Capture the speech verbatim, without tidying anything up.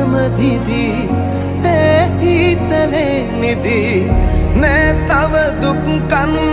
ප්‍රේමදිදී ඒ හිතලේ නිදී නෑ තව දුක් කන්න